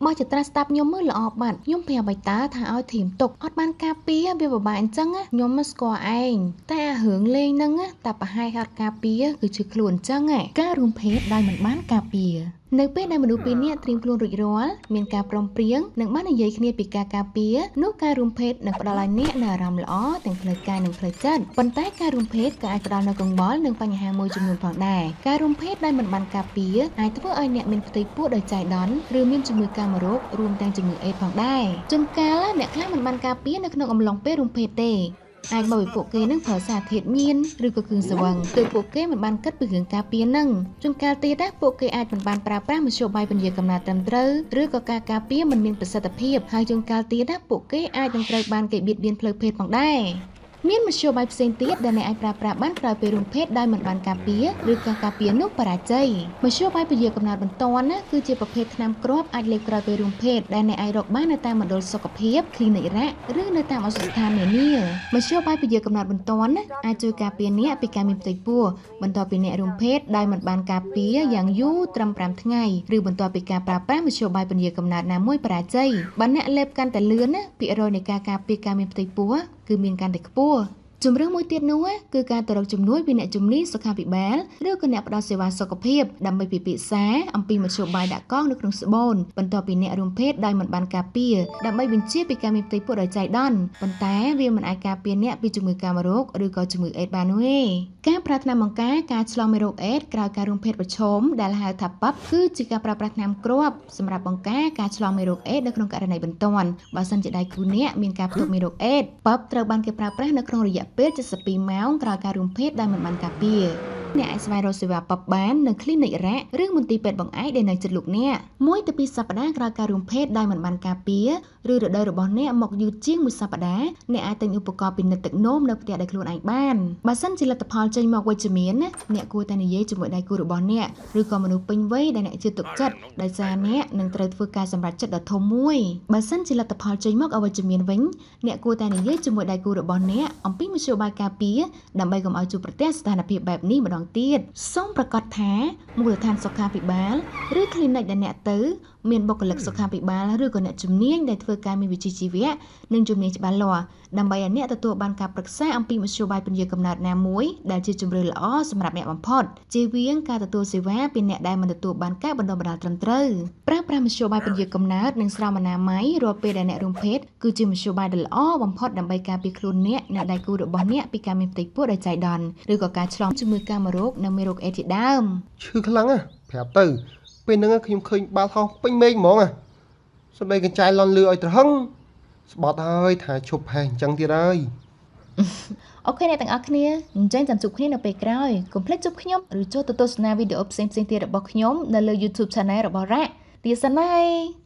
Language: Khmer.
មកចត្រាស្ដាប់ខ្ញុំមើលល្អបាត់ខ្ញុំប្រាប់ឲ្យតាថាឲ្យធៀមទុកអត់បានការពារវាពិបាកអញ្ចឹងខ្ញុំមិនស្គាល់ឯងតែអារឿងលេងហ្នឹងតែប្រហែលអត់ការពារគឺជឿខ្លួនអញ្ចឹងការរួមភេទដោយមិនបានការពារនៅពេលដែលមនុស្សពីរនាក់ត្រៀមខ្លួនរួចរាល់មានការព្រមព្រៀងនិងបាននិយាយគ្នាពីការការពារនោះការរួមភេទនឹងផ្ដល់ឲ្យអ្នកនូវអារម្មណ៍ល្អទាំងផ្លូវកាយនិងផ្លូវចិត្តប៉ុន្តែការរួមភេទក៏អាចផ្ដល់នូវកង្វល់និងបញ្ហាមួយចំនួនផងដែរការរួមភេទដែលមិនបានការពារអាចធ្វើឲ្យអ្នកមានផ្ទៃពោះដោយចៃដន្យឬមានជំងឺកាមរោគរួមទាំងជំងឺអេដផងដែរជួនកាលអ្នកខ្លះមិនបានការពារនៅក្នុងអំឡុងពេលរួមភេទទេអាចមកពីពួកគេនឹងប្រើសារធាតុញៀនឬក៏គ្រឿងស្រវឹងដោយពួកគេមិនបានគិតពីរឿងការពារនឹងជួនកាលទៀតពួកគេអាចមិនបានប្រើប្រាស់មធ្យោបាយពន្យាកំណត់ត្រឹមត្រូវឬក៏ការការពារមិនមានប្រសិទ្ធភាពហើយជួនកាលទៀតពួកគេអាចនឹងត្រូវបានគេបៀតបៀនផ្លូវភេទផងដែរមានមធ្យោបាយផ្សេងទៀតដែលអ្នកអាចប្រើប្រាស់បានក្រោយពេលរួមភេទដោយមិនបានការពារឬការការពារនោះបរាជ័យមធ្យោបាយពន្យាកំណត់បន្ទាន់គឺជាប្រភេទថ្នាំគ្រាប់អាចលេបក្រោយពេលរួមភេទដែលអ្នកអាចរកបាននៅតាមមណ្ឌលសុខភាព clinic រ៉ាក់ឬនៅតាមឱសថស្ថាននានាមធ្យោបាយពន្យាកំណត់បន្ទាន់អាចជួយការពារអ្នកពីការមានផ្ទៃពោះបន្ទាប់ពីអ្នករួមភេទដោយមិនបានការពារយ៉ាងយូរត្រឹម5ថ្ងៃឬបន្ទាប់ពីការប្រើប្រាស់មធ្យោបាយពន្យាកំណត់ណាមួយបរាជ័យបើអ្នកលេបកាន់តែលឿនភាគរយនៃការការពារការមានផ្ទៃពោះគឺមានកាន់តែខ្ពស់ជំរឿនមួយទៀតនោះគឺការទៅរកជំនួយពីអ្នកជំនាញសុខាភិបាលឬក៏អ្នកផ្ដល់សេវាសុខភាពដើម្បីពិភាក្សាអំពីមធ្យោបាយដាក់កង់នៅក្នុងស្បូនបន្ទាប់ពីអ្នករួមភេទដោយមិនបានការពារដើម្បីបញ្ជាពីការមានផ្ទៃពោះដោយចៃដន្យប៉ុន្តែវាមិនអាចការពារអ្នកពីជំងឺកាមរោគឬក៏ជំងឺអេដបាននោះទេការប្រើថ្នាំបង្ការការឆ្លងមេរោគអេដក្រោយការរួមភេទប្រឈមដែលហៅថាប៉ាប់គឺជាការប្រើប្រាស់ថ្នាំគ្រាប់សម្រាប់បង្ការការឆ្លងមេរោគអេដនៅក្នុងករណីបន្ទាន់បើសិនជាដៃគូអ្នកមានការផ្ទុកមេរោគអេដប៉ាប់ត្រូវបានគេប្រើប្រាស់នៅក្នុងរយៈពេល72ម៉ោងក្រោយការរួមភេទដោយមិនបានការពារអ្នកអាចស្វែងរកសេវាប៉ាប់បាននៅ clinic រ៉ាក់ឬមន្ទីរពេទ្យបង្អែកដែលនៅជិតលោកអ្នក1 ទៅ 2 សប្តាហ៍ក្រោយការរួមភេទដោយមិនបានការពារឬរដូវរបស់អ្នកមកយឺតជាង1សប្តាហ៍អ្នកអាចទិញឧបករណ៍ពិនិត្យទឹកនោមនៅផ្ទះដោយខ្លួនឯងបានបើសិនជាលទ្ធផលចេញមកវិជ្ជមានអ្នកគួរតែនិយាយជាមួយដៃគូរបស់អ្នកឬក៏មនុស្សពេញវ័យដែលអ្នកជឿទុកចិត្តដោយសារអ្នកនឹងត្រូវធ្វើការសម្រេចចិត្តដ៏ធំមួយបើសិនជាលទ្ធផលចេញមកអវិជ្ជមានវិញអ្នកគួរតែនិយាយជាមួយដៃគូរបស់អ្នកអំពីមធ្យោបាយការពារដើម្បីកុំឲ្យជួបប្រទះស្ថានភាពបែបនេះម្ដងទៀតសូមប្រាកដថាមូលដ្ឋានសុខាភិបាលឬ clinic ដែលអ្នកទៅមានបុគ្គលិកសុខាភិបាលឬក៏អ្នកជំនាញដែលធ្វើការមានវិជ្ជាជីវៈនិងជំនាញច្បាស់លាស់ដើម្បីឲ្យអ្នកទទួលបានការប្រឹក្សាអំពីមធ្យោបាយពន្យាកំណត់ណាមួយដែលជាជម្រើសល្អសម្រាប់អ្នកបំផុតជៀសវាងការទទួលសេវាពីអ្នកដែលមិនទទួលបានការបណ្ដុះបណ្ដាលត្រឹមត្រូវប្រើប្រាស់មធ្យោបាយពន្យាកំណត់និងស្រោមអនាម័យរាល់ពេលដែលអ្នករួមភេទគឺជាមធ្យោបាយដ៏ល្អបំផុតដើម្បីការពារខ្លួនអ្នកនិងដៃគូរបស់អ្នកពីការមានផ្ទៃពោះដោយចៃដន្យឬក៏ការឆ្លងជំងឺកាមរោគនិងមេរោគអេដជាដើមឈឺខ្លាំងប្រាប់ទៅពេលហ្នឹងខ្ញុំឃើញបាល់ហោះពេញមេឃហ្មងសម្ដីកញ្ចាយលន់លឺឲ្យត្រហឹងស្បត់ហើយថាឈប់ហេះអញ្ចឹងទៀតហើយអូខេអ្នកទាំងអស់គ្នាអញ្ចឹងចាំជួបគ្នានៅពេលក្រោយកុំភ្លេចជួបខ្ញុំឬចូលទៅទស្សនាវីដេអូផ្សេងៗទៀតរបស់ខ្ញុំនៅលើ YouTube Channel របស់រ៉ាក់ទៀតសិនហើយ